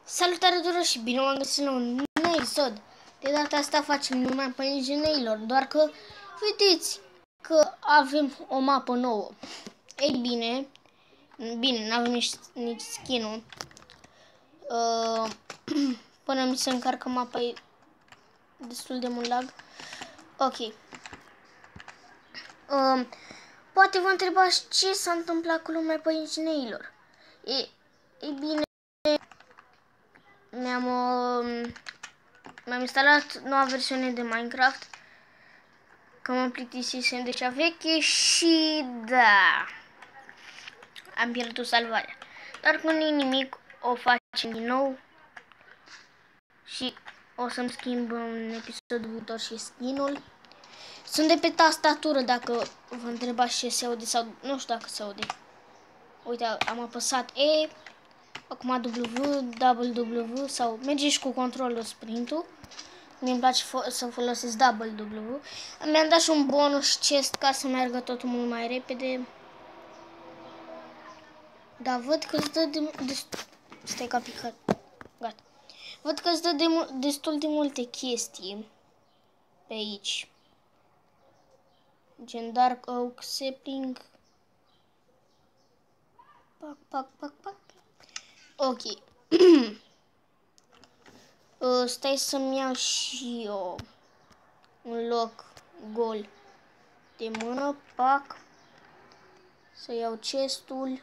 Salutare tuturor și bine m-am găsit la un nou episod. De data asta facem numai pe inginerilor, doar că vedeți că avem o mapă nouă. Ei bine, n-avem nici skin-ul. Până mi se încarcă mapa e destul de mult lag. Ok. Poate vă întrebați ce s-a întâmplat cu lumea pe inginerilor. Ei bine, mi-am instalat noua versiune de Minecraft, că mă plictisisem de cea veche și da, am pierdut salvarea. Dar cu nimic, o facem din nou și o să-mi schimb în episodul viitor și skin-ul. Sunt de pe tastatură, dacă vă întrebați ce se aude sau nu știu dacă se aude. Uite, am apăsat E, acum W sau merge și cu controlul sprintul. Mie îmi place să folosesc W. Mi-am dat și un bonus chest ca să meargă totul mult mai repede. Dar văd că îți dă stai că a picat. Gata. Văd că îți dă destul de multe chestii pe aici. Gen Dark Oak Sapling. Pac. Ok. Stai să-mi iau și eu un loc gol de mână. Pac. Să iau chestul.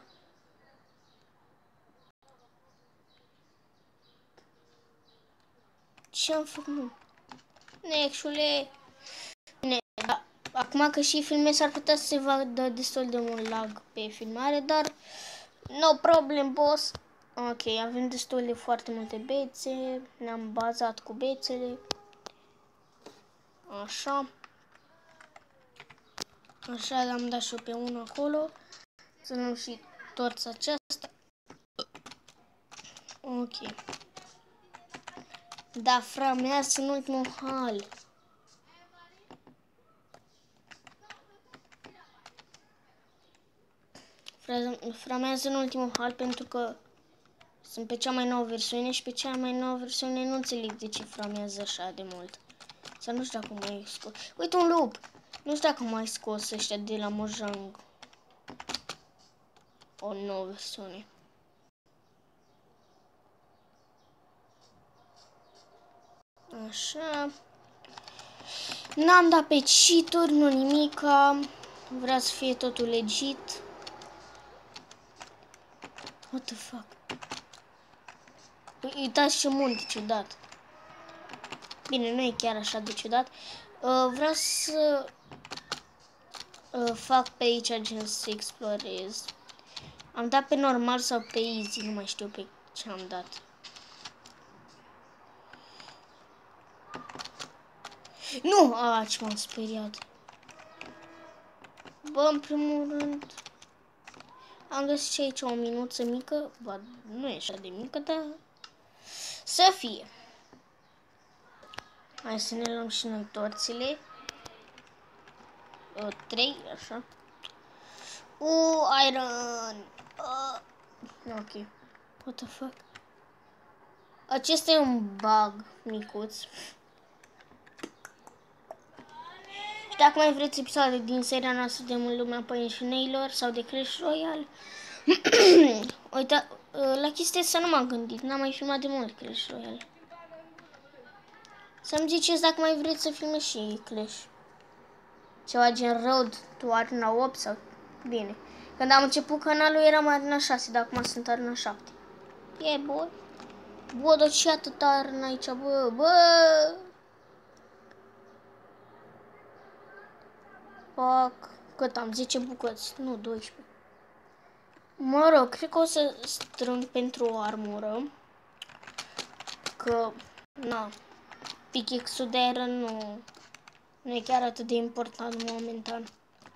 Ce-am făcut? Nexule. Bine, da. Acum că și filmez ar putea să se vadă destul de mult lag pe filmare, dar no problem, boss. Ok, avem destul de foarte multe bețe. Ne-am bazat cu bețele. Așa. Așa l-am dat și eu pe unul acolo. Să luăm și torța aceasta. Ok. Da, framează în ultimul hal. Framează în ultimul hal pentru că sunt pe cea mai nouă versiune și pe cea mai nouă versiune nu înțeleg de ce framează așa de mult. Sau nu știu dacă mai scos. Uite un lup! Nu știu dacă mai scos ăștia de la Mojang o nouă versiune. Așa. N-am dat pe cheat-uri, nu nimica. Vreau să fie totul legit. What the fuck? Uitați ce munte ciudat. Bine, nu e chiar așa de ciudat. Vreau să fac pe aici gen să explorez. Am dat pe normal sau pe easy, nu mai știu pe ce am dat. Nu! Ce m-am speriat. Bă, în primul rând am găsit și aici o minuță mică. Bă, nu e așa de mică, dar să fie. Hai să ne luăm și noi torțile. 3, așa. Iron. Ok. What the fuck? Acesta e un bug micuț. Și dacă mai vreți episoade din seria noastră de lumea păinșineilor sau de Clash Royale, uita, la chestia asta nu m-am gândit, n-am mai filmat de mult Clash Royale. Să-mi ziceți dacă mai vreți să filmez și Clash. Ceva gen Road to Arena 8 sau... Bine. Când am început canalul eram Arena 6, dar acum sunt Arena 7. E, boy. Bă, dar ce atâta Arena aici, bă. Fac... Cât am? 10 bucăți, nu 12. Mă rog, cred că o să strâng pentru o armură. Că, na, pickaxe-ul de iron nu e chiar atât de important momentan.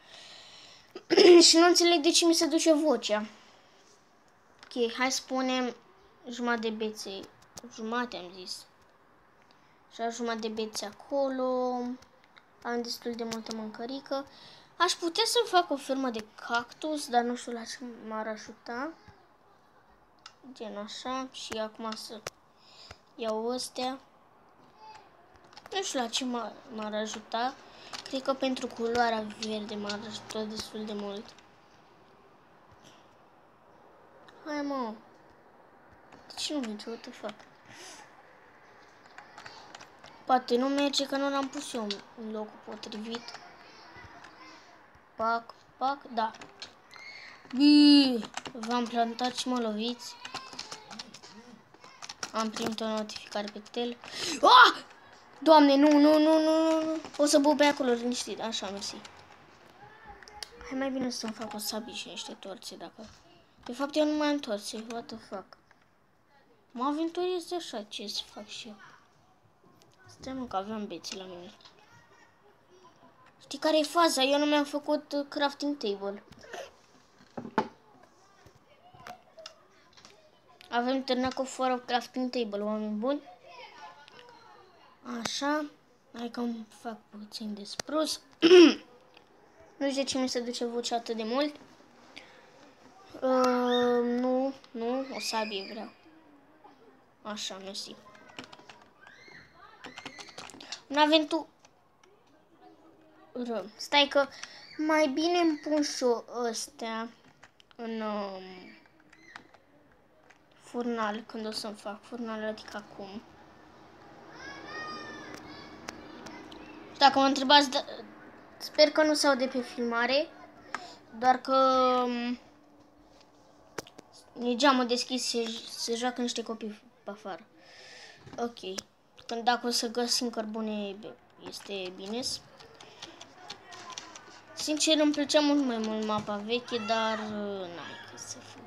Și nu înțeleg de ce mi se duce vocea. Ok, hai să punem jumătate de bețe. Jumate am zis. Și jumătate de bețe acolo. Am destul de multă mâncărică. Aș putea să fac o fermă de cactus, dar nu știu la ce m-ar ajuta. Gen așa. Și acum să Iau astea. Nu știu la ce m-ar ajuta. Cred că pentru culoarea verde m-ar ajuta destul de mult. Hai, mă. De ce nu merge? What the fuck? Poate nu merge că nu l-am pus eu în locul potrivit. Pac, pac, da. V-am plantat și mă loviți. Am primit o notificare pe tel. Ah! Doamne, nu. O să bug pe acolo liniștit. Așa, mersi. Hai mai bine să-mi fac o sabie și niște torțe, dacă... De fapt, eu nu mai am torțe. What the fuck? Mă aventurez așa, ce să fac și eu. Stai, mă, că aveam bețe la mine. Știi care e faza? Eu nu mi-am făcut crafting table. Avem târnacul fără crafting table, oameni buni. Așa. Hai că îmi fac puțin de sprus. Nu știu de ce mi se duce vocea atât de mult. Nu, o sabie vreau. Așa, mersi. Un aventură. Stai că mai bine îmi pun și ăstea în furnal, când o să-mi fac furnal, adică acum. Dacă mă întrebați, sper că nu se aude pe filmare, doar că e geamul deschis, se joacă niște copii pe afară. Ok. Când dacă o să găsim cărbune, este bine. Sincer, îmi plăcea mult mai mult mapa veche, dar n-ai că să fiu.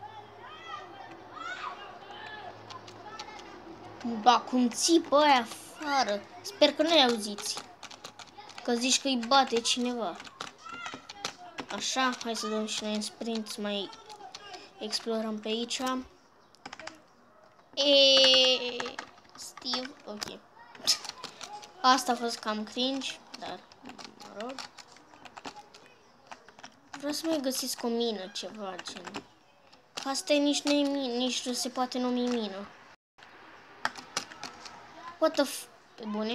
Ba, cum țipă aia afară. Sper că nu-i auziți. Că zici că îi bate cineva. Așa, hai să dăm și noi în sprint, să mai explorăm pe aici. Steve, ok. Asta a fost cam cringe, dar mă rog. Vreau să mai găsesc o mină, ceva gen. Asta e nici nu se poate numi mină. What the f... Pe bune?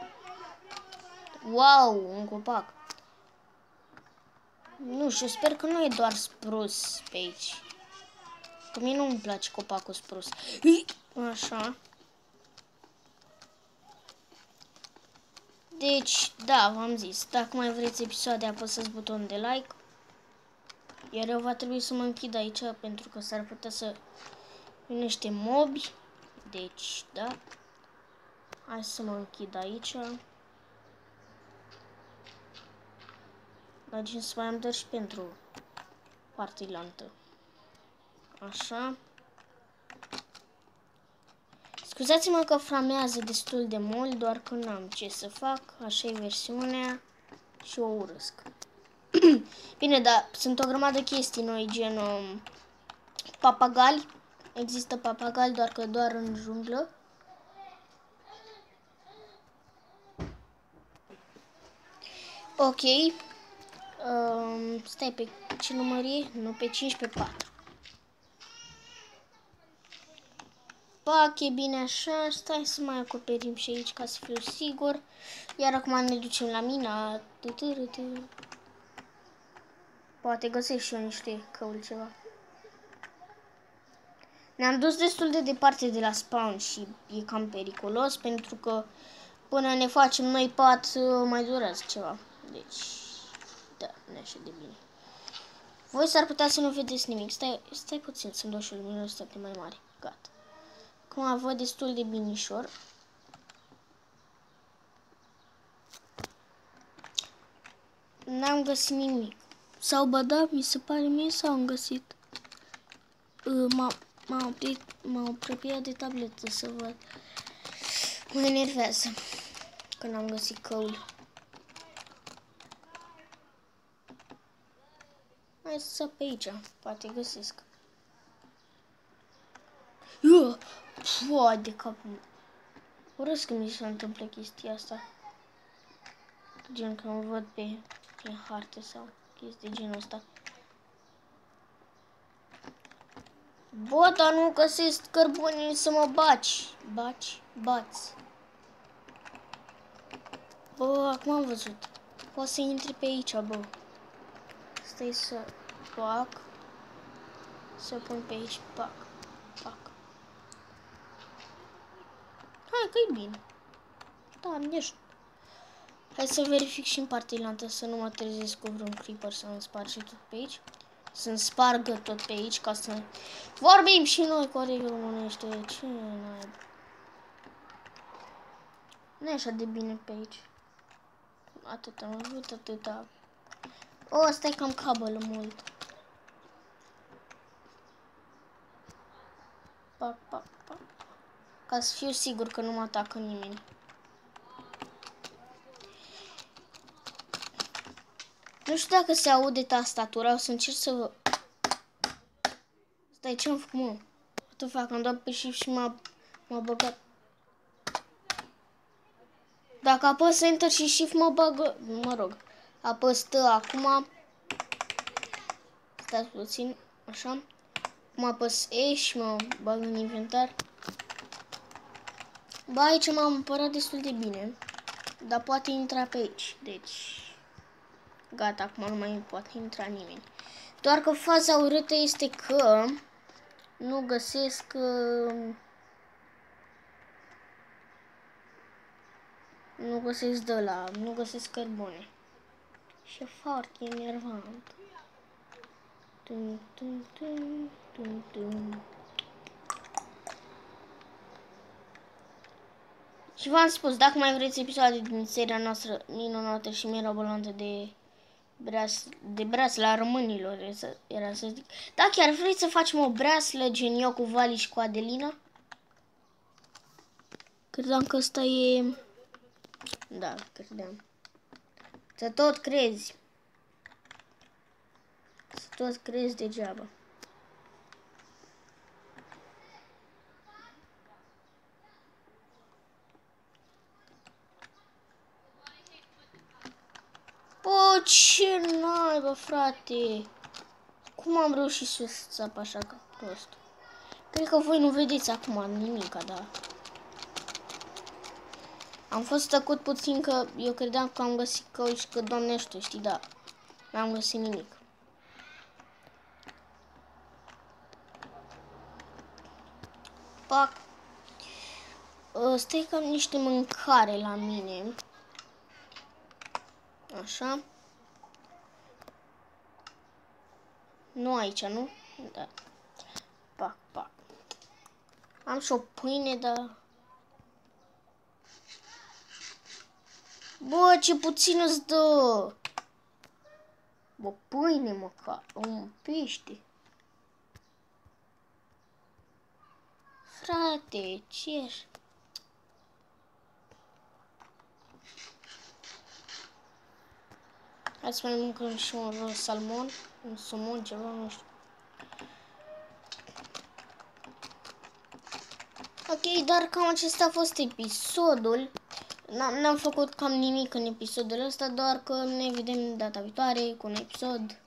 Wow, un copac. Nu știu, sper că nu e doar sprus pe aici. Că mie nu îmi place copacul sprus. Așa. Deci, da, v-am zis. Dacă mai vreți episoade, apăsați butonul de like. Iar eu va trebui să mă închid aici, pentru că s-ar putea să vină niște mobi. Deci, da. Hai să mă închid aici. Dar gen să mai am doar și pentru partilantă. Așa. Scuzați-mă că framează destul de mult, doar că n-am ce să fac. Așa e versiunea și o urăsc. Bine, dar sunt o grămadă chestii noi, gen papagali. Există papagali, doar că doar în junglă. Ok. Stai, pe ce număr e? Nu, pe 5, pe 4. Pac, e bine așa. Stai să mai acoperim și aici ca să fiu sigur. Iar acum ne ducem la mina. Poate găsesc și eu niște căuli ceva. Ne-am dus destul de departe de la spawn și e cam periculos, pentru că până ne facem noi pat mai durează ceva. Deci, da, nu e așa de bine. Voi s-ar putea să nu vedeți nimic. Stai puțin, să-mi dau și o luminositate mai mare. Gata. Acum văd destul de binișor. N-am găsit nimic. Sau bă, da, mi se pare mie sau am găsit. M-am apropiat de tabletă să văd. Mă enervează că n-am găsit căul. Hai să sap pe aici, poate găsesc. Pua de capul. Urăsc când mi se întâmplă chestia asta. Gen că mă văd pe harte sau chestii de genul ăsta. Bă, dar nu găsesc cărbunii să mă baci. Baci? Bați. Bă, acum am văzut. Poți să intri pe aici, bă. Stai să fac. Să pun pe aici, pac. Hai că-i bine. Da, ești. Hai să verific și în partea elantă să nu mă trezesc cu vreun creeper să îmi sparge tot pe aici. Să-mi spargă tot pe aici ca să vorbim și noi corect românește. Ce n-ai? Nu e așa de bine pe aici. Atât am avut, atâta. O, stai că am cabălă mult. Pac. Ca să fiu sigur că nu mă atacă nimeni. Nu știu dacă se aude tastatura, o să încerc să vă... Stai, ce-am făcut, mă? What fac? Am dat pe shift și m-a băgat. Dacă apăs enter și shift mă bagă... Mă rog. Apăs T acum. Stați puțin. Așa. Acum apăs E și mă bag în inventar. Ba, aici m-am împărat destul de bine. Dar poate intra pe aici. Deci... Gata, acum nu mai poate intra nimeni. Doar că faza urâtă este că nu găsesc nu găsesc cărbune. Și e foarte enervant. Și v-am spus, dacă mai vreți episoade din seria noastră minunată și mirabolantă de breasla românilor, era să zic. Da, chiar vreți să facem o breaslă gen eu cu Vali și cu Adelina? Credeam că ăsta e... Da, credeam. Să tot crezi. Să tot crezi degeaba. Bă, ce naiba, frate! Cum am reușit să țap așa ca prost? Cred că voi nu vedeți acum nimica, da. Am fost tăcut puțin că eu credeam că am găsit căuci și că domnește, știi, da. N-am găsit nimic. Pac. Stai că am niște mâncare la mine. Așa. Nu aici, nu? Da. Pac. Am și o pâine, dar... Bă, ce puțin îți dă! Bă, pâine măcar, un pește. Frate, ce ești? Hai să mai mâncăm și un salmon, un somon, ceva, nu știu. Ok, dar cam acesta a fost episodul. N-am făcut cam nimic în episodul ăsta, doar că ne vedem data viitoare cu un episod.